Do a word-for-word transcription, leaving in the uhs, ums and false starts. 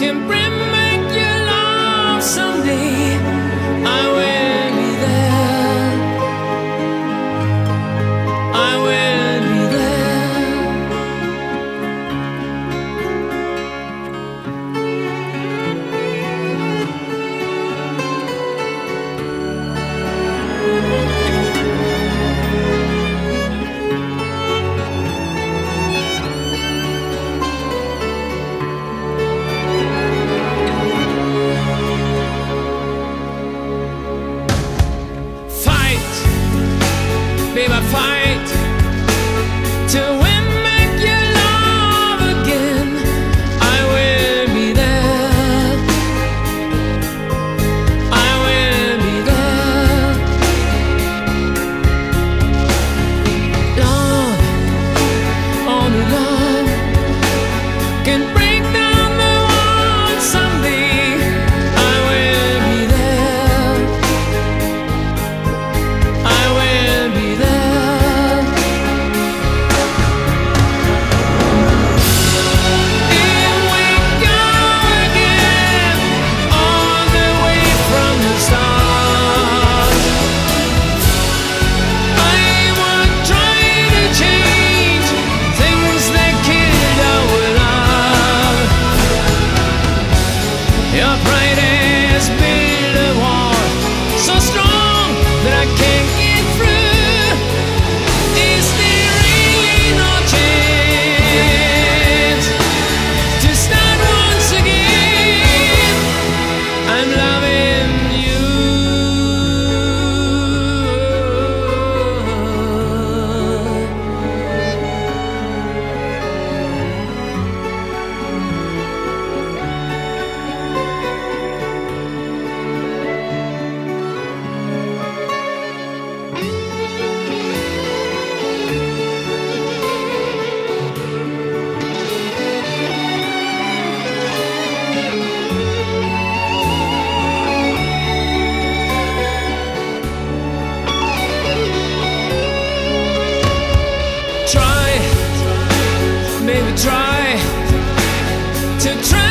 can bring back your love someday. I will be there. I will be there. Babe, I fight to win back your love again. I will be there. I will be there. Love, only love can break down the walls someday. I will be there. I will be there. Your pride has built a wall so strong that I can't get through. Is there really no chance to start once again? I'm loving you. Try, maybe try to try